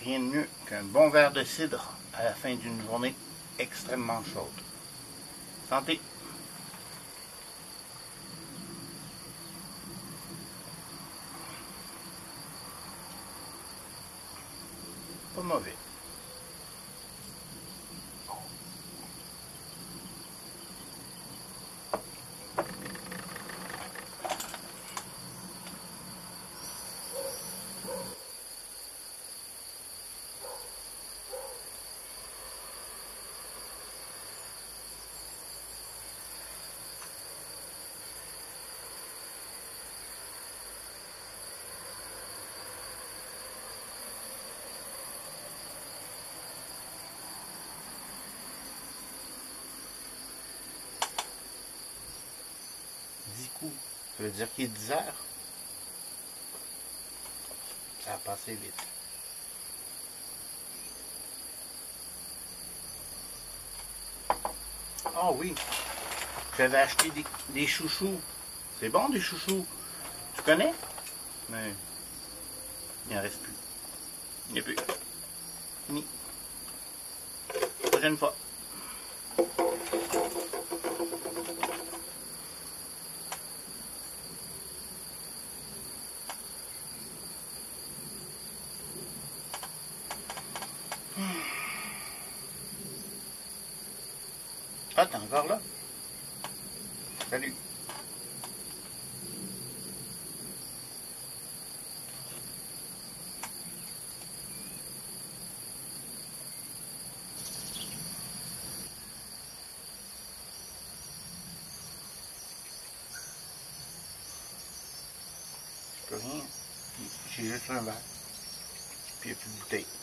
rien de mieux qu'un bon verre de cidre à la fin d'une journée extrêmement chaude. Santé! Pas mauvais. Ça veut dire qu'il est 10 heures. Ça a passé vite. Ah oui, j'avais acheté des chouchous. C'est bon des chouchous. Tu connais? Mais il n'en reste plus. Il n'y a plus. Fini. Prochaine fois. Ah, t'es encore là? Salut. Je peux rien. J'ai juste un verre. Puis il n'y a plus de bouteille.